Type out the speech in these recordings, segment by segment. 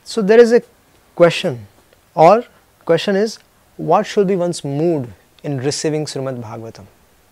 So there is a question, or question is, what should be one's mood in receiving Srimad Bhagavatam?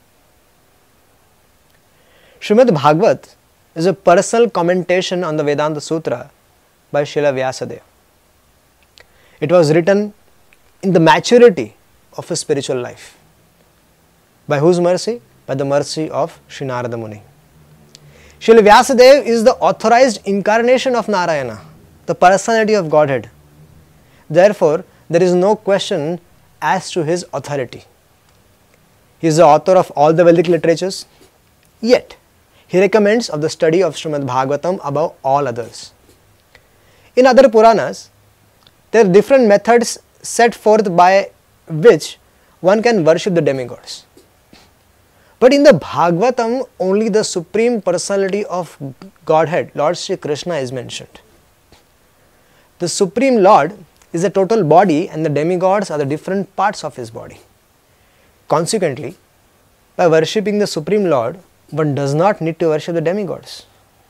Srimad Bhagavat is a personal commentation on the Vedanta Sutra by Srila Vyasadeva. It was written in the maturity of his spiritual life. By whose mercy? By the mercy of Sri Narada Muni. Srila Vyasadeva is the authorized incarnation of Narayana, the personality of Godhead. Therefore, there is no question as to his authority. He is the author of all the Vedic literatures, yet he recommends of the study of Srimad Bhagavatam above all others. In other Puranas, there are different methods set forth by which one can worship the demigods. But in the Bhagavatam, only the Supreme Personality of Godhead, Lord Sri Krishna, is mentioned. The Supreme Lord is the total body and the demigods are the different parts of his body. Consequently, by worshipping the Supreme Lord, one does not need to worship the demigods.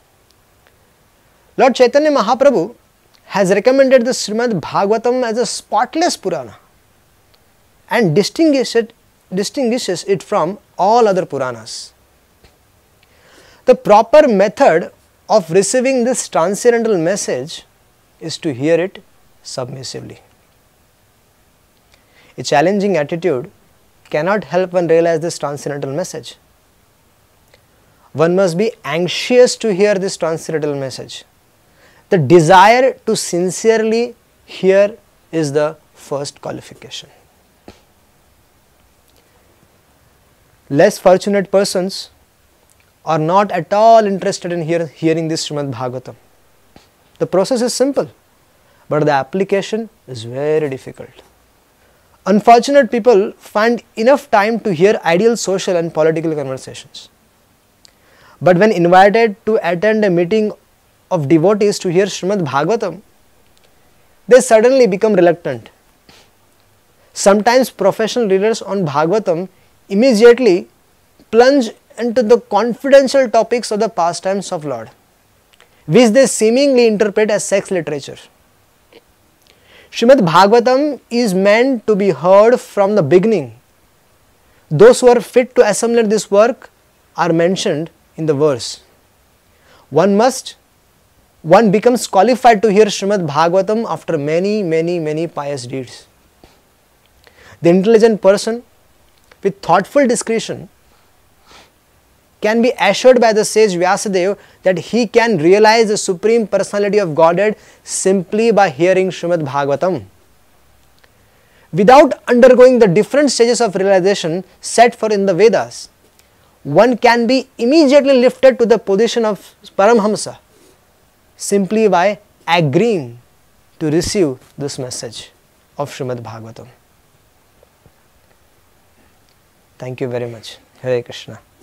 Lord Chaitanya Mahaprabhu has recommended the Srimad Bhagavatam as a spotless Purana and distinguishes it from all other Puranas. The proper method of receiving this transcendental message is to hear it submissively. A challenging attitude cannot help one realize this transcendental message. One must be anxious to hear this transcendental message. The desire to sincerely hear is the first qualification. Less fortunate persons are not at all interested in hearing this Srimad Bhagavatam. The process is simple, but the application is very difficult. Unfortunate people find enough time to hear ideal social and political conversations. But when invited to attend a meeting of devotees to hear Srimad Bhagavatam, they suddenly become reluctant. Sometimes professional readers on Bhagavatam immediately plunge into the confidential topics of the pastimes of Lord, which they seemingly interpret as sex literature. Srimad Bhagavatam is meant to be heard from the beginning. Those who are fit to assimilate this work are mentioned in the verse. One becomes qualified to hear Srimad Bhagavatam after many pious deeds. The intelligent person with thoughtful discretion can be assured by the sage Vyasadeva that he can realize the Supreme Personality of Godhead simply by hearing Srimad Bhagavatam. Without undergoing the different stages of realization set forth in the Vedas, one can be immediately lifted to the position of Paramhamsa simply by agreeing to receive this message of Srimad Bhagavatam. Thank you very much. Hare Krishna.